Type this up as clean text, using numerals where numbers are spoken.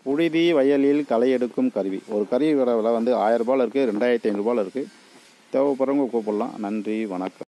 புழுதி வயலில் களை எடுக்கும் கருவி. ஒரு கருவி விலை வந்து 1000 ரூபாயில் இருக்குது, 2500 ரூபாயில் இருக்குது. தேவைப்படுறவங்க கூப்பிடலாம். நன்றி, வணக்கம்.